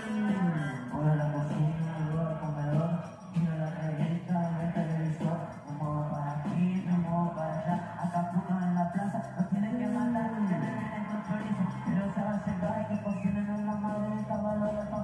Voy a la cocina, luego al comedor, miro la revista, el televisor, me muevo para aquí, me muevo para allá, acá uno en la plaza, nos tienen que matar, que me vienen con chorizo, pero se va a llegar, que cocinen en la madre, el caballo,